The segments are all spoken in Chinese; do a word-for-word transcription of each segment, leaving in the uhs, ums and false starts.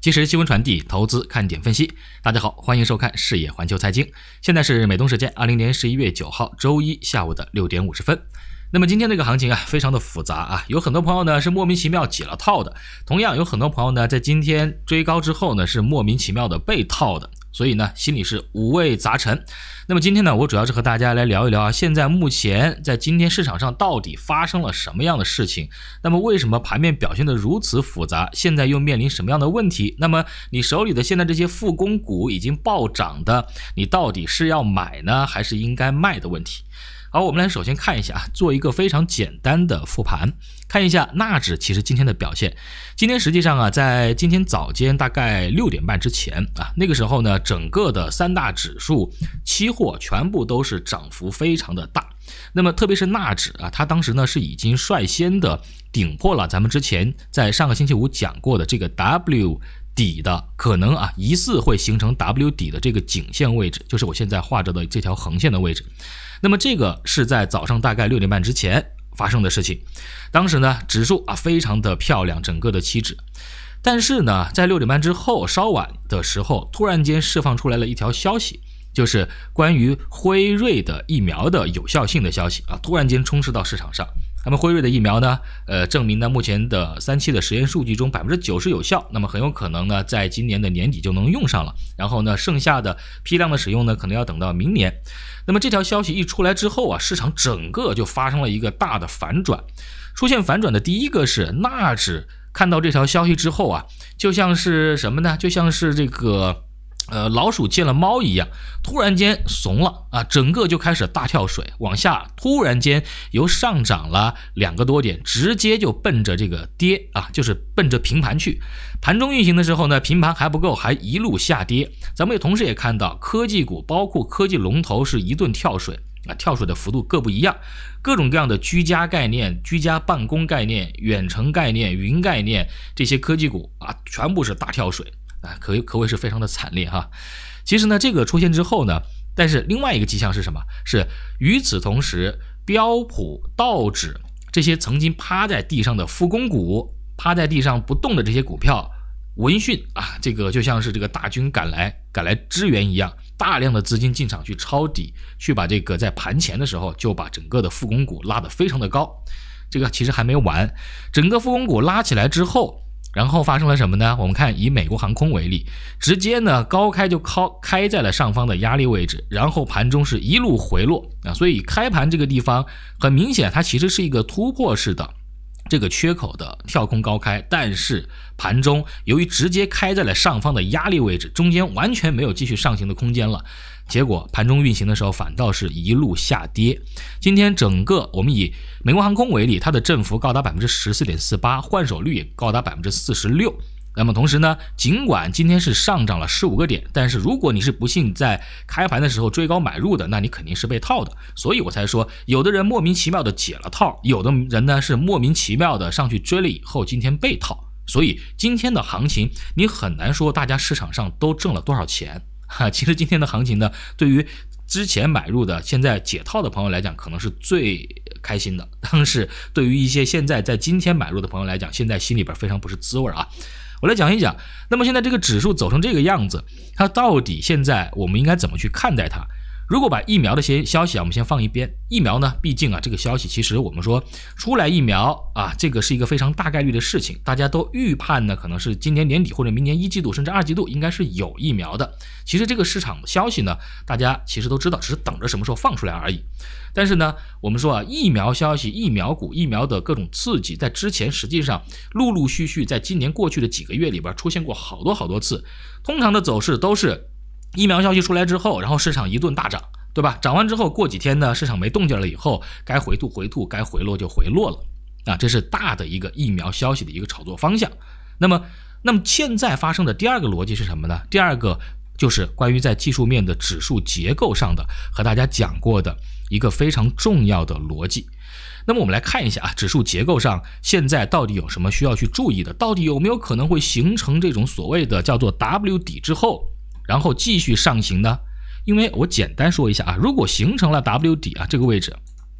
即时新闻传递，投资看点分析。大家好，欢迎收看视野环球财经。现在是美东时间二零年十一月九号周一下午的六点五十分。那么今天这个行情啊，非常的复杂啊，有很多朋友呢是莫名其妙解了套的，同样有很多朋友呢在今天追高之后呢是莫名其妙的被套的，所以呢心里是五味杂陈。那么今天呢，我主要是和大家来聊一聊啊，现在目前在今天市场上到底发生了什么样的事情？那么为什么盘面表现得如此复杂？现在又面临什么样的问题？那么你手里的现在这些复工股已经暴涨的，你到底是要买呢，还是应该卖的问题？好，我们来首先看一下，做一个非常简单的复盘，看一下纳指其实今天的表现。今天实际上啊，在今天早间大概六点半之前啊，那个时候呢，整个的三大指数期货全部都是涨幅非常的大。那么特别是纳指啊，它当时呢是已经率先的顶破了咱们之前在上个星期五讲过的这个 W底的可能啊，疑似会形成 W 底的这个颈线位置，就是我现在画着的这条横线的位置。那么这个是在早上大概六点半之前发生的事情。当时呢，指数啊非常的漂亮，整个的期指。但是呢，在六点半之后稍晚的时候，突然间释放出来了一条消息，就是关于辉瑞的疫苗的有效性的消息啊，突然间充斥到市场上。那么辉瑞的疫苗呢，呃，证明呢目前的三期的实验数据中 百分之九十 有效，那么很有可能呢在今年的年底就能用上了，然后呢剩下的批量的使用呢可能要等到明年。那么这条消息一出来之后啊，市场整个就发生了一个大的反转。出现反转的第一个是纳指看到这条消息之后啊，就像是什么呢？就像是这个呃，老鼠见了猫一样，突然间怂了啊，整个就开始大跳水，往下突然间由上涨了两个多点，直接就奔着这个跌啊，就是奔着平盘去。盘中运行的时候呢，平盘还不够，还一路下跌。咱们也同时也看到科技股，包括科技龙头是一顿跳水啊，跳水的幅度各不一样，各种各样的居家概念、居家办公概念、远程概念、云概念，这些科技股啊，全部是大跳水。啊，可可谓是非常的惨烈哈。其实呢，这个出现之后呢，但是另外一个迹象是什么？是与此同时，标普、道指这些曾经趴在地上的复工股、趴在地上不动的这些股票，闻讯啊，这个就像是这个大军赶来赶来支援一样，大量的资金进场去抄底，去把这个在盘前的时候就把整个的复工股拉得非常的高。这个其实还没完，整个复工股拉起来之后。然后发生了什么呢？我们看以美国航空为例，直接呢高开就靠开在了上方的压力位置，然后盘中是一路回落啊，所以开盘这个地方很明显，它其实是一个突破式的这个缺口的跳空高开，但是盘中由于直接开在了上方的压力位置，中间完全没有继续上行的空间了。结果盘中运行的时候反倒是一路下跌。今天整个我们以美国航空为例，它的振幅高达 百分之十四点四八， 换手率也高达 百分之四十六。那么同时呢，尽管今天是上涨了十五个点，但是如果你是不幸在开盘的时候追高买入的，那你肯定是被套的。所以我才说，有的人莫名其妙的解了套，有的人呢是莫名其妙的上去追了以后今天被套。所以今天的行情你很难说大家市场上都挣了多少钱哈。其实今天的行情呢，对于之前买入的现在解套的朋友来讲可能是最开心的，但是对于一些现在在今天买入的朋友来讲，现在心里边非常不是滋味啊。我来讲一讲，那么现在这个指数走成这个样子，它到底现在我们应该怎么去看待它？如果把疫苗的些消息啊，我们先放一边。疫苗呢，毕竟啊，这个消息其实我们说出来疫苗啊，这个是一个非常大概率的事情，大家都预判呢，可能是今年年底或者明年一季度甚至二季度应该是有疫苗的。其实这个市场的消息呢，大家其实都知道，只是等着什么时候放出来而已。但是呢，我们说啊，疫苗消息、疫苗股、疫苗的各种刺激，在之前实际上陆陆续续在今年过去的几个月里边出现过好多好多次。通常的走势都是疫苗消息出来之后，然后市场一顿大涨，对吧？涨完之后过几天呢，市场没动静了以后，该回吐回吐，该回落就回落了啊，这是大的一个疫苗消息的一个炒作方向。那么那么现在发生的第二个逻辑是什么呢？第二个就是关于在技术面的指数结构上的，和大家讲过的一个非常重要的逻辑。那么我们来看一下啊，指数结构上现在到底有什么需要去注意的？到底有没有可能会形成这种所谓的叫做 W 底之后，然后继续上行呢？因为我简单说一下啊，如果形成了 W 底啊这个位置，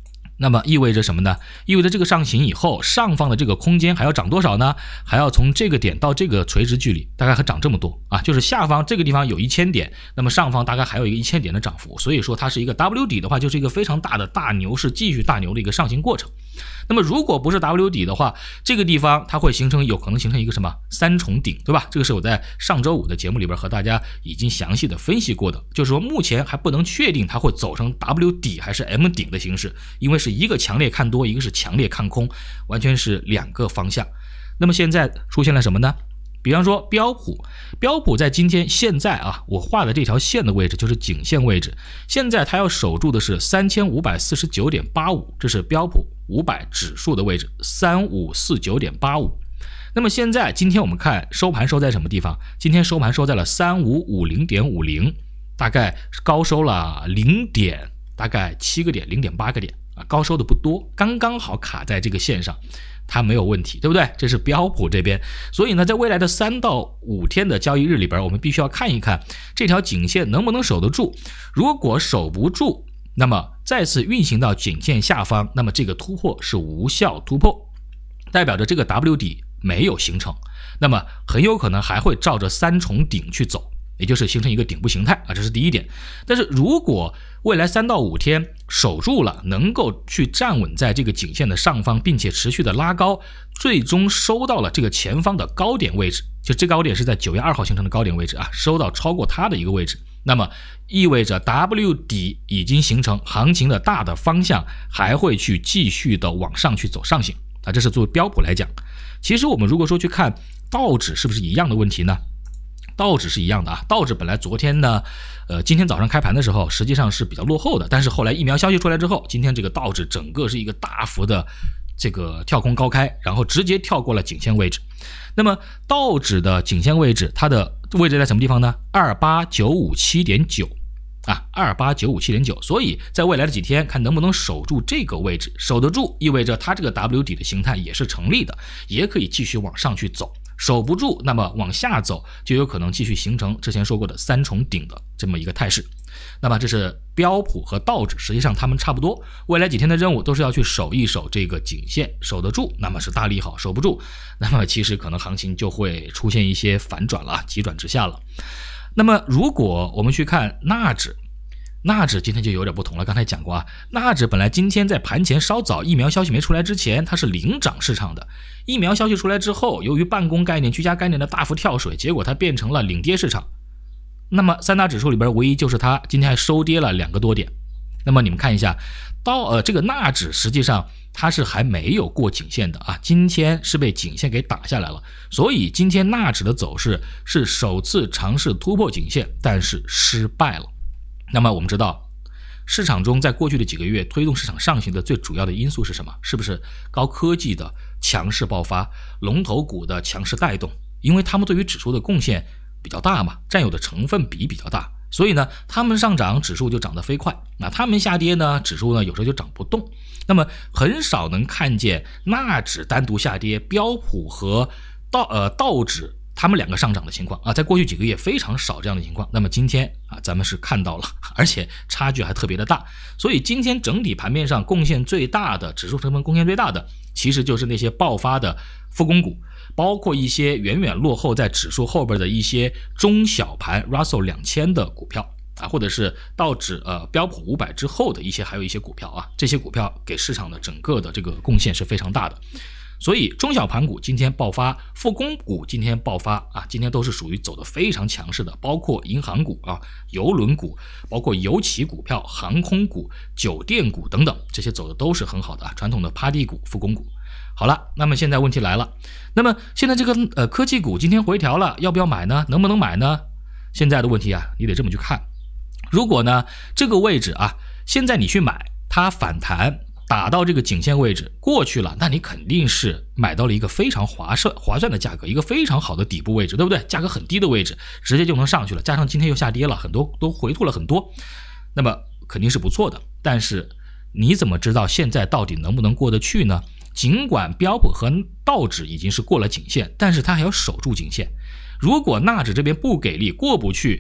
那么意味着什么呢？意味着这个上行以后，上方的这个空间还要涨多少呢？还要从这个点到这个垂直距离，大概还涨这么多啊，就是下方这个地方有一千点，那么上方大概还有一个一千点的涨幅，所以说它是一个 W 底的话，就是一个非常大的大牛市，继续大牛的一个上行过程。那么如果不是 W 底的话，这个地方它会形成有可能形成一个什么三重顶，对吧？这个是我在上周五的节目里边和大家已经详细的分析过的，就是说目前还不能确定它会走成 W 底还是 M 顶的形式，因为是一个强烈看多，一个是强烈看空，完全是两个方向。那么现在出现了什么呢？比方说标普，标普在今天现在啊，我画的这条线的位置就是颈线位置，现在它要守住的是 三千五百四十九点八五， 这是标普五百指数的位置 三千五百四十九点八五。 那么现在今天我们看收盘收在什么地方？今天收盘收在了 三千五百五十点五零， 大概高收了零点大概七个点 零点八个点啊，高收的不多，刚刚好卡在这个线上，它没有问题，对不对？这是标普这边。所以呢，在未来的三到五天的交易日里边，我们必须要看一看这条颈线能不能守得住。如果守不住，那么再次运行到颈线下方，那么这个突破是无效突破，代表着这个 W 底没有形成，那么很有可能还会照着三重顶去走，也就是形成一个顶部形态啊，这是第一点。但是如果未来三到五天守住了，能够去站稳在这个颈线的上方，并且持续的拉高，最终收到了这个前方的高点位置，就这个高点是在九月二号形成的高点位置啊，收到超过它的一个位置，那么意味着 W 底已经形成，行情的大的方向还会去继续的往上去走上行啊，这是作为标普来讲。其实我们如果说去看道指是不是一样的问题呢？道指是一样的啊，道指本来昨天呢，呃，今天早上开盘的时候实际上是比较落后的，但是后来疫苗消息出来之后，今天这个道指整个是一个大幅的这个跳空高开，然后直接跳过了颈线位置。那么道指的颈线位置，它的位置在什么地方呢？ 二八九五七点九 啊 ，二八九五七点九， 所以在未来的几天看能不能守住这个位置，守得住意味着它这个 W 底的形态也是成立的，也可以继续往上去走。守不住，那么往下走就有可能继续形成之前说过的三重顶的这么一个态势。那么这是标普和道指，实际上它们差不多，未来几天的任务都是要去守一守这个颈线，守得住那么是大利好，守不住那么其实可能行情就会出现一些反转了，急转直下了。那么如果我们去看纳指，纳指今天就有点不同了，刚才讲过啊，纳指本来今天在盘前稍早疫苗消息没出来之前，它是领涨市场的，疫苗消息出来之后，由于办公概念、居家概念的大幅跳水，结果它变成了领跌市场。那么三大指数里边唯一就是它今天还收跌了两个多点。那么你们看一下，到呃这个纳指实际上它是还没有过颈线的啊，今天是被颈线给打下来了，所以今天纳指的走势是首次尝试突破颈线，但是失败了。那么我们知道，市场中在过去的几个月推动市场上行的最主要的因素是什么？是不是高科技的强势爆发，龙头股的强势带动？因为他们对于指数的贡献比较大嘛，占有的成分比比较大，所以呢，他们上涨，指数就涨得飞快；那他们下跌呢，指数呢有时候就涨不动。那么很少能看见纳指单独下跌，标普和道呃道指他们两个上涨的情况啊，在过去几个月非常少这样的情况。那么今天啊，咱们是看到了，而且差距还特别的大。所以今天整体盘面上贡献最大的，指数成分贡献最大的，其实就是那些爆发的复工股，包括一些远远落后在指数后边的一些中小盘 Russell 两千的股票啊，或者是道指呃标普五百之后的一些，还有一些股票啊，这些股票给市场的整个的这个贡献是非常大的。所以中小盘股今天爆发，复工股今天爆发啊，今天都是属于走得非常强势的，包括银行股啊、邮轮股，包括油企股票、航空股、酒店股等等，这些走的都是很好的啊，传统的趴地股、复工股。好了，那么现在问题来了，那么现在这个呃科技股今天回调了，要不要买呢？能不能买呢？现在的问题啊，你得这么去看。如果呢这个位置啊，现在你去买，它反弹打到这个颈线位置过去了，那你肯定是买到了一个非常划算划算的价格，一个非常好的底部位置，对不对？价格很低的位置，直接就能上去了，加上今天又下跌了很多，都回吐了很多，那么肯定是不错的。但是你怎么知道现在到底能不能过得去呢？尽管标普和道指已经是过了颈线，但是它还要守住颈线。如果纳指这边不给力，过不去，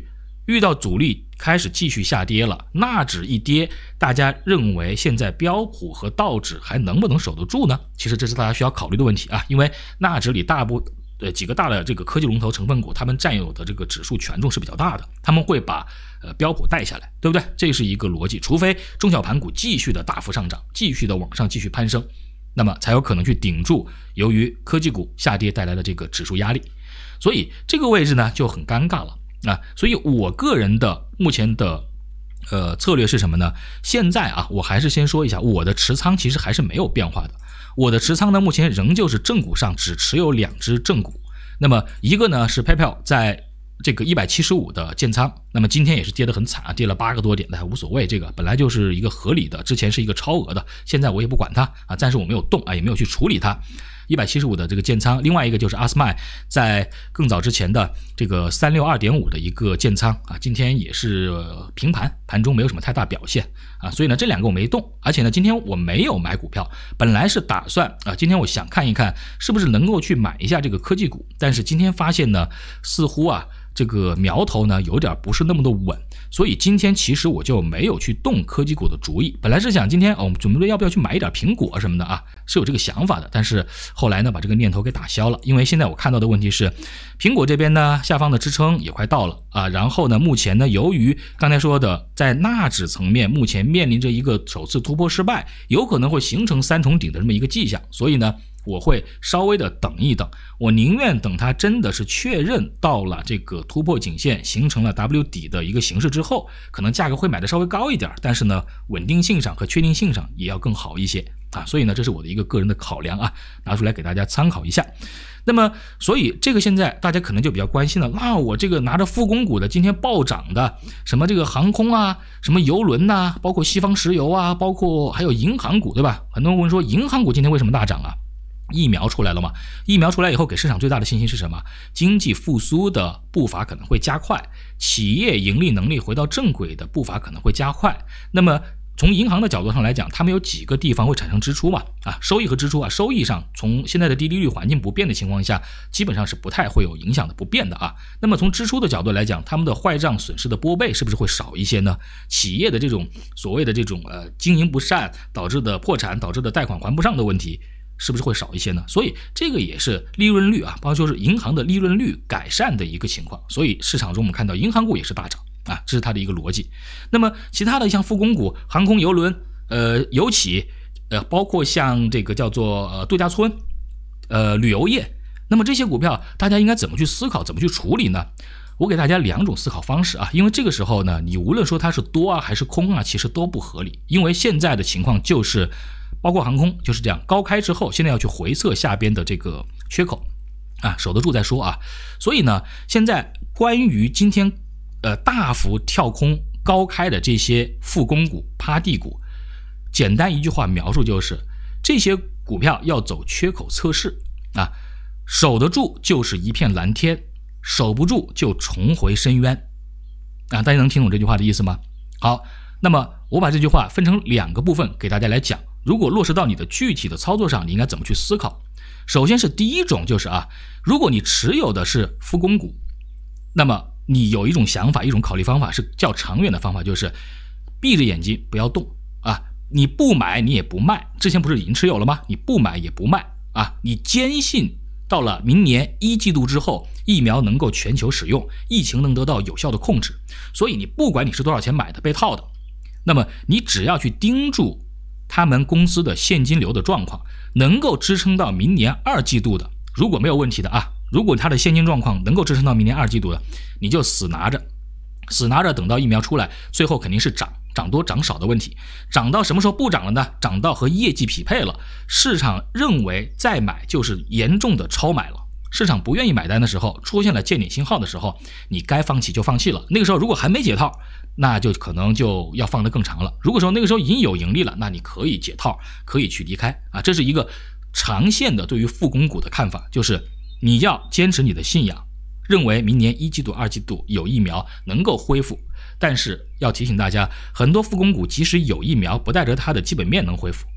遇到阻力开始继续下跌了，纳指一跌，大家认为现在标普和道指还能不能守得住呢？其实这是大家需要考虑的问题啊，因为纳指里大部呃几个大的这个科技龙头成分股，他们占有的这个指数权重是比较大的，他们会把呃标普带下来，对不对？这是一个逻辑，除非中小盘股继续的大幅上涨，继续的往上继续攀升，那么才有可能去顶住由于科技股下跌带来的这个指数压力。所以这个位置呢就很尴尬了啊。所以我个人的目前的呃策略是什么呢？现在啊，我还是先说一下，我的持仓其实还是没有变化的。我的持仓呢，目前仍旧是正股上只持有两只正股。那么一个呢是 PayPal 在这个一百七十五的建仓，那么今天也是跌得很惨啊，跌了八个多点的，无所谓，这个本来就是一个合理的，之前是一个超额的，现在我也不管它啊，暂时我没有动啊，也没有去处理它。一百七十五的这个建仓，另外一个就是阿斯麦在更早之前的这个三六二点五的一个建仓啊，今天也是平盘，盘中没有什么太大表现啊，所以呢这两个我没动，而且呢今天我没有买股票，本来是打算啊，今天我想看一看是不是能够去买一下这个科技股，但是今天发现呢，似乎啊这个苗头呢有点不是那么的稳，所以今天其实我就没有去动科技股的主意。本来是想今天、哦、我们准备要不要去买一点苹果什么的啊，是有这个想法的，但是后来呢把这个念头给打消了，因为现在我看到的问题是苹果这边呢下方的支撑也快到了啊，然后呢目前呢由于刚才说的在纳指层面目前面临着一个首次突破失败，有可能会形成三重顶的这么一个迹象，所以呢我会稍微的等一等，我宁愿等它真的是确认到了这个突破颈线，形成了 W 底的一个形式之后，可能价格会买的稍微高一点，但是呢稳定性上和确定性上也要更好一些啊，所以呢这是我的一个个人的考量啊，拿出来给大家参考一下。那么所以这个现在大家可能就比较关心了，那、啊、我这个拿着复工股的今天暴涨的什么这个航空啊，什么邮轮呐、啊，包括西方石油啊，包括还有银行股，对吧？很多人问说银行股今天为什么大涨啊？疫苗出来了嘛？疫苗出来以后给市场最大的信心是什么？经济复苏的步伐可能会加快，企业盈利能力回到正轨的步伐可能会加快。那么从银行的角度上来讲，他们有几个地方会产生支出嘛？啊，收益和支出啊，收益上从现在的低利率环境不变的情况下，基本上是不太会有影响的，不变的啊。那么从支出的角度来讲，他们的坏账损失的拨备是不是会少一些呢？企业的这种所谓的这种呃经营不善导致的破产导致的贷款还不上的问题，是不是会少一些呢？所以这个也是利润率啊，包括说是银行的利润率改善的一个情况。所以市场中我们看到银行股也是大涨啊，这是它的一个逻辑。那么其他的像复工股、航空、邮轮、呃油企，呃包括像这个叫做呃度假村、呃旅游业，那么这些股票大家应该怎么去思考，怎么去处理呢？我给大家两种思考方式啊，因为这个时候呢，你无论说它是多啊还是空啊，其实都不合理，因为现在的情况就是。包括航空就是这样，高开之后现在要去回测下边的这个缺口啊，守得住再说啊。所以呢，现在关于今天呃大幅跳空高开的这些复工股、趴地股，简单一句话描述就是，这些股票要走缺口测试啊，守得住就是一片蓝天，守不住就重回深渊啊。大家能听懂这句话的意思吗？好，那么我把这句话分成两个部分给大家来讲。如果落实到你的具体的操作上，你应该怎么去思考？首先是第一种，就是啊，如果你持有的是复工股，那么你有一种想法，一种考虑方法是较长远的方法，就是闭着眼睛不要动啊，你不买你也不卖，之前不是已经持有了吗？你不买也不卖啊，你坚信到了明年一季度之后，疫苗能够全球使用，疫情能得到有效的控制，所以你不管你是多少钱买的被套的，那么你只要去盯住他们公司的现金流的状况，能够支撑到明年二季度的，如果没有问题的啊，如果它的现金状况能够支撑到明年二季度的，你就死拿着，死拿着，等到疫苗出来，最后肯定是涨，涨多涨少的问题。涨到什么时候不涨了呢？涨到和业绩匹配了，市场认为再买就是严重的超买了。市场不愿意买单的时候，出现了见顶信号的时候，你该放弃就放弃了。那个时候如果还没解套，那就可能就要放得更长了。如果说那个时候已经有盈利了，那你可以解套，可以去离开啊。这是一个长线的对于复工股的看法，就是你要坚持你的信仰，认为明年一季度、二季度有疫苗能够恢复。但是要提醒大家，很多复工股即使有疫苗，不代表它的基本面能恢复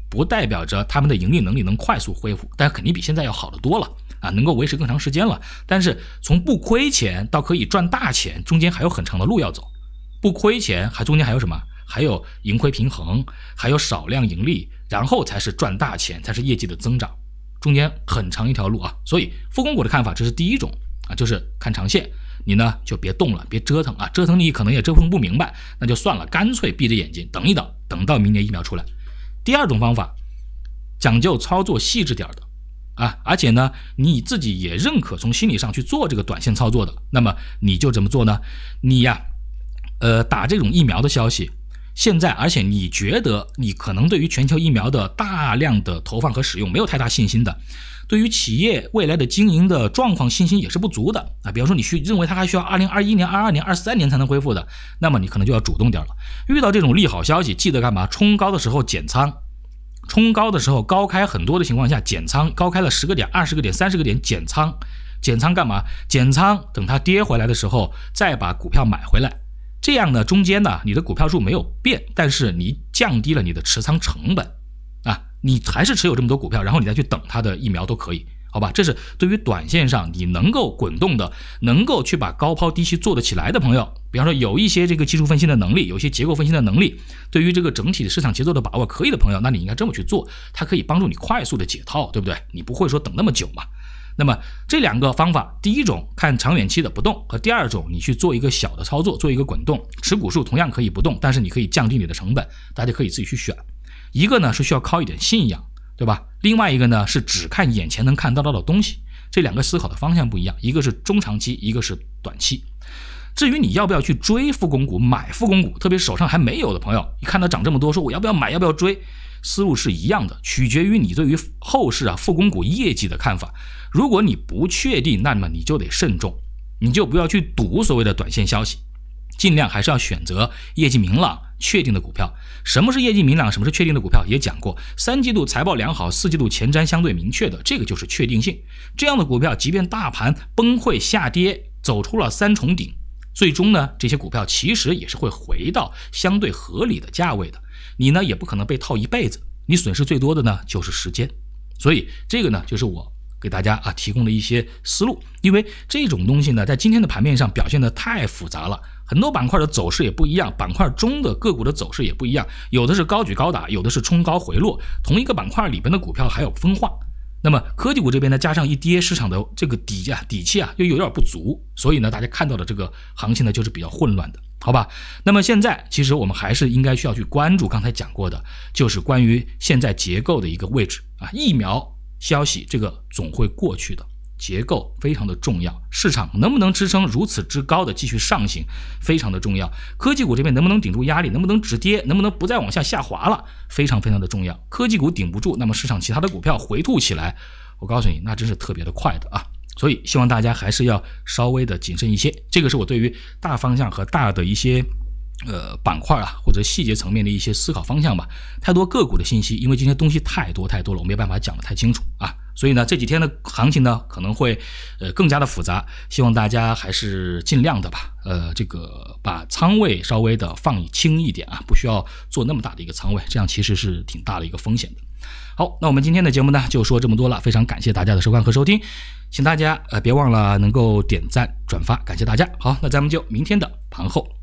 不代表着他们的盈利能力能快速恢复，但肯定比现在要好得多了啊，能够维持更长时间了。但是从不亏钱到可以赚大钱，中间还有很长的路要走。不亏钱还中间还有什么？还有盈亏平衡，还有少量盈利，然后才是赚大钱，才是业绩的增长，中间很长一条路啊。所以复工股的看法，这是第一种啊，就是看长线，你呢就别动了，别折腾啊，折腾你可能也折腾不明白，那就算了，干脆闭着眼睛等一等，等到明年疫苗出来。第二种方法，讲究操作细致点的啊，而且呢你自己也认可从心理上去做这个短线操作的，那么你就怎么做呢？你呀呃打这种疫苗的消息现在，而且你觉得你可能对于全球疫苗的大量的投放和使用没有太大信心的，对于企业未来的经营的状况信心也是不足的啊。比方说你去认为它还需要二零二一年、二二年、二三年才能恢复的，那么你可能就要主动点了。遇到这种利好消息，记得干嘛？冲高的时候减仓，冲高的时候高开很多的情况下减仓，高开了十个点、二十个点、三十个点减仓，减仓干嘛？减仓等它跌回来的时候再把股票买回来。这样呢，中间呢，你的股票数没有变，但是你降低了你的持仓成本啊，你还是持有这么多股票，然后你再去等它的疫苗都可以，好吧？这是对于短线上你能够滚动的，能够去把高抛低吸做得起来的朋友，比方说有一些这个技术分析的能力，有一些结构分析的能力，对于这个整体的市场节奏的把握可以的朋友，那你应该这么去做，它可以帮助你快速的解套，对不对？你不会说等那么久嘛。那么这两个方法，第一种看长远期的不动，和第二种你去做一个小的操作，做一个滚动，持股数同样可以不动，但是你可以降低你的成本，大家可以自己去选。一个呢是需要靠一点信仰，对吧？另外一个呢是只看眼前能看到到的东西，这两个思考的方向不一样，一个是中长期，一个是短期。至于你要不要去追复工股，买复工股，特别手上还没有的朋友，一看到涨这么多，说我要不要买，要不要追，思路是一样的，取决于你对于后市啊复工股业绩的看法。如果你不确定，那么你就得慎重，你就不要去赌所谓的短线消息，尽量还是要选择业绩明朗确定的股票。什么是业绩明朗，什么是确定的股票也讲过，三季度财报良好，四季度前瞻相对明确的，这个就是确定性。这样的股票即便大盘崩溃下跌，走出了三重顶，最终呢这些股票其实也是会回到相对合理的价位的，你呢也不可能被套一辈子，你损失最多的呢就是时间。所以这个呢就是我给大家啊提供的一些思路，因为这种东西呢在今天的盘面上表现的太复杂了，很多板块的走势也不一样，板块中的个股的走势也不一样，有的是高举高打，有的是冲高回落，同一个板块里边的股票还有分化。那么科技股这边呢加上一跌，市场的这个底啊底气啊又有点不足，所以呢大家看到的这个行情呢就是比较混乱的，好吧？那么现在其实我们还是应该需要去关注刚才讲过的，就是关于现在结构的一个位置啊，疫苗消息这个总会过去的，结构非常的重要，市场能不能支撑如此之高的继续上行非常的重要，科技股这边能不能顶住压力，能不能止跌，能不能不再往下下滑了，非常非常的重要。科技股顶不住，那么市场其他的股票回吐起来，我告诉你那真是特别的快的啊。所以希望大家还是要稍微的谨慎一些，这个是我对于大方向和大的一些呃板块啊或者细节层面的一些思考方向吧。太多个股的信息，因为今天东西太多太多了，我没办法讲得太清楚啊。所以呢这几天的行情呢可能会呃更加的复杂，希望大家还是尽量的吧，呃这个把仓位稍微的放轻一点啊，不需要做那么大的一个仓位，这样其实是挺大的一个风险的。好，那我们今天的节目呢就说这么多了，非常感谢大家的收看和收听，请大家呃别忘了能够点赞转发，感谢大家。好，那咱们就明天的盘后